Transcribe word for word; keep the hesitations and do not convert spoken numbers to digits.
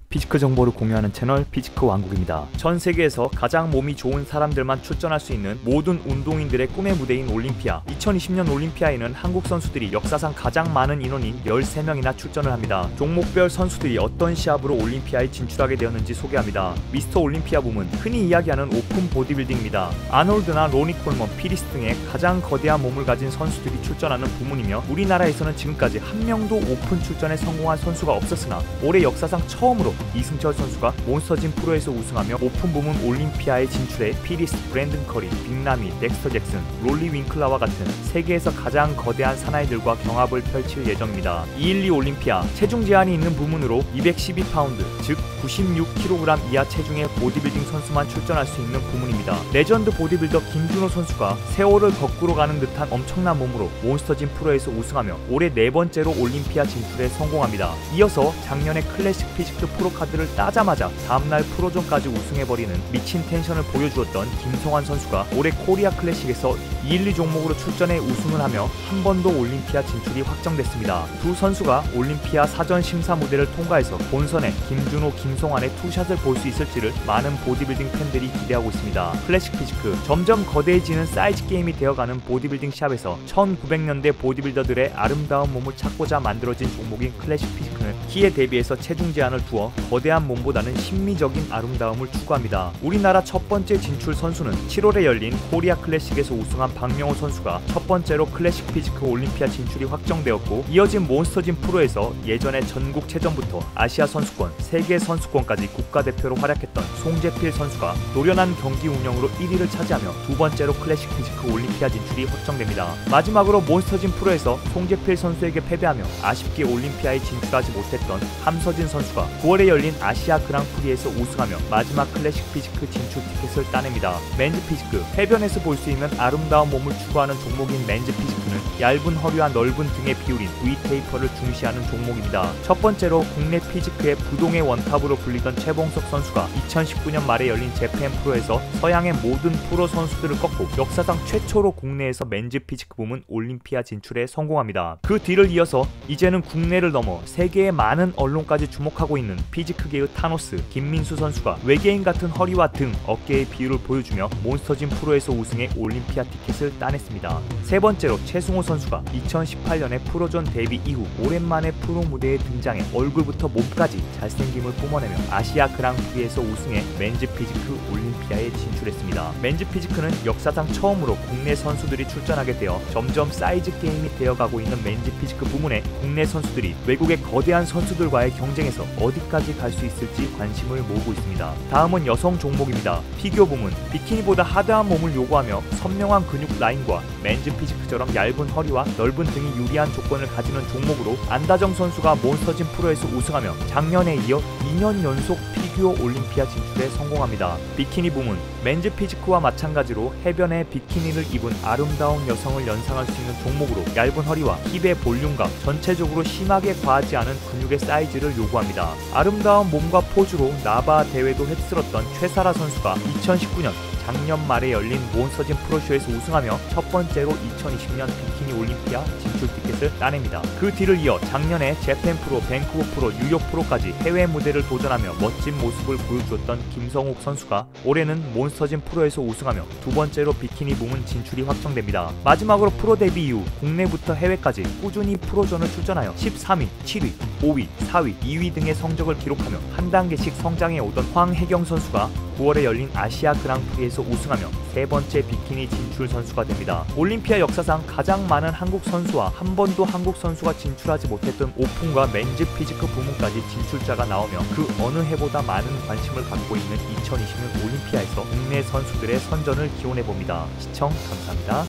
피지크 정보를 공유하는 채널 피지크 왕국입니다. 전 세계에서 가장 몸이 좋은 사람들만 출전할 수 있는 모든 운동인들의 꿈의 무대인 올림피아. 이천이십 년 올림피아에는 한국 선수들이 역사상 가장 많은 인원인 열세 명이나 출전을 합니다. 종목별 선수들이 어떤 시합으로 올림피아에 진출하게 되었는지 소개합니다. 미스터 올림피아 부문, 흔히 이야기하는 오픈 보디빌딩입니다. 아놀드나 로니 콜먼, 피리스 등의 가장 거대한 몸을 가진 선수들이 출전하는 부문이며, 우리나라에서는 지금까지 한 명도 오픈 출전에 성공한 선수가 없었으나 올해 역사상 처음으로 이승철 선수가 몬스터짐 프로에서 우승하며 오픈 부문 올림피아에 진출해 피리스, 브랜든 커리, 빅라미, 덱스터 잭슨, 롤리 윙클라와 같은 세계에서 가장 거대한 사나이들과 경합을 펼칠 예정입니다. 이백십이 올림피아, 체중 제한이 있는 부문으로 이백십이 파운드, 즉 구십육 킬로그램 이하 체중의 보디빌딩 선수만 출전할 수 있는 부문입니다. 레전드 보디빌더 김준호 선수가 세월을 거꾸로 가는 듯한 엄청난 몸으로 몬스터짐 프로에서 우승하며 올해 네 번째로 올림피아 진출에 성공합니다. 이어서 작년에 클래식 피지크 프로 카드를 따자마자 다음날 프로존까지 우승해버리는 미친 텐션을 보여주었던 김성환 선수가 올해 코리아 클래식에서 이백십이 종목으로 출전해 우승을 하며 한 번 더 올림피아 진출이 확정됐습니다. 두 선수가 올림피아 사전 심사 무대를 통과해서 본선에 김준호, 김성환의 투샷을 볼 수 있을지를 많은 보디빌딩 팬들이 기대하고 있습니다. 클래식 피지크, 점점 거대해지는 사이즈 게임이 되어가는 보디빌딩 샵에서 천구백 년대 보디빌더들의 아름다운 몸을 찾고자 만들어진 종목인 클래식 피지크는 키에 대비해서 체중 제한을 두어 거대한 몸보다는 심미적인 아름다움을 추구합니다. 우리나라 첫 번째 진출 선수는 칠월에 열린 코리아 클래식에서 우승한 박명호 선수가 첫 번째로 클래식 피지크 올림피아 진출이 확정되었고, 이어진 몬스터짐 프로에서 예전에 전국체전부터 아시아 선수권, 세계 선수권까지 국가대표로 활약했던 송재필 선수가 노련한 경기 운영으로 일 위를 차지하며 두 번째로 클래식 피지크 올림피아 진출이 확정됩니다. 마지막으로 몬스터짐 프로에서 송재필 선수에게 패배하며 아쉽게 올림피아에 진출하지 못했던 함서진 선수가 구월에 열린 아시아 그랑프리에서 우승하며 마지막 클래식 피지크 진출 티켓을 따냅니다. 맨즈 피지크, 해변에서 볼 수 있는 아름다운 몸을 추구하는 종목인 맨즈 피지크는 얇은 허리와 넓은 등에 비울인 V 테이퍼를 중시하는 종목입니다. 첫 번째로 국내 피지크의 부동의 원탑으로 불리던 최봉석 선수가 이천십구 년 말에 열린 재팬 프로에서 서양의 모든 프로 선수들을 꺾고 역사상 최초로 국내에서 맨즈 피지크 부문 올림피아 진출에 성공합니다. 그 뒤를 이어서 이제는 국내를 넘어 세계의 많은 언론까지 주목하고 있는 피지크계의 타노스 김민수 선수가 외계인 같은 허리와 등, 어깨의 비율을 보여주며 몬스터짐 프로에서 우승해 올림피아 티켓을 따냈습니다. 세 번째로 최승호 선수가 이천십팔 년에 프로존 데뷔 이후 오랜만에 프로 무대에 등장해 얼굴부터 몸까지 잘생김을 뿜어내며 아시아 그랑프리에서 우승해 맨즈 피지크 올림피아에 진출했습니다. 맨즈 피지크는 역사상 처음으로 국내 선수들이 출전하게 되어 점점 사이즈 게임이 되어가고 있는 맨즈 피지크 부문에 국내 선수들이 외국의 거대한 선수들과의 경쟁에서 어디까지 갈 수 있을지 관심을 모으고 있습니다. 다음은 여성 종목입니다. 피겨 부문, 비키니보다 하드한 몸을 요구하며 선명한 근육 라인과 맨즈 피지크처럼 얇은 허리와 넓은 등이 유리한 조건을 가지는 종목으로 안다정 선수가 몬스터짐 프로에서 우승하며 작년에 이어 이 년 연속 피겨 올림피아 진출에 성공합니다. 비키니 부문, 맨즈 피지크와 마찬가지로 해변에 비키니를 입은 아름다운 여성을 연상할 수 있는 종목으로 얇은 허리와 힙의 볼륨감, 전체적으로 심하게 과하지 않은 근육의 사이즈를 요구합니다. 아름다운 몸과 포즈로 나바 대회도 휩쓸었던 최사라 선수가 이천십구 년 작년 말에 열린 몬스터짐 프로쇼에서 우승하며 첫 번째로 이천이십 년 비키니 올림피아 진출 티켓을 따냅니다. 그 뒤를 이어 작년에 재팬 프로, 밴쿠버 프로, 뉴욕 프로까지 해외 무대를 도전하며 멋진 모습을 보여주었던 김성욱 선수가 올해는 몬스터짐 프로에서 우승하며 두 번째로 비키니 부문 진출이 확정됩니다. 마지막으로 프로 데뷔 이후 국내부터 해외까지 꾸준히 프로존을 출전하여 십삼 위, 칠 위, 오 위, 사 위, 이 위 등의 성적을 기록하며 한 단계씩 성장해 오던 황혜경 선수가 구월에 열린 아시아 그랑프리에서 우승하며 세 번째 비키니 진출 선수가 됩니다. 올림피아 역사상 가장 많은 한국 선수와 한 번도 한국 선수가 진출하지 못했던 오픈과 맨즈 피지크 부문까지 진출자가 나오며 그 어느 해보다 많은 관심을 받고 있는 이천이십 년 올림피아에서 국내 선수들의 선전을 기원해봅니다. 시청 감사합니다.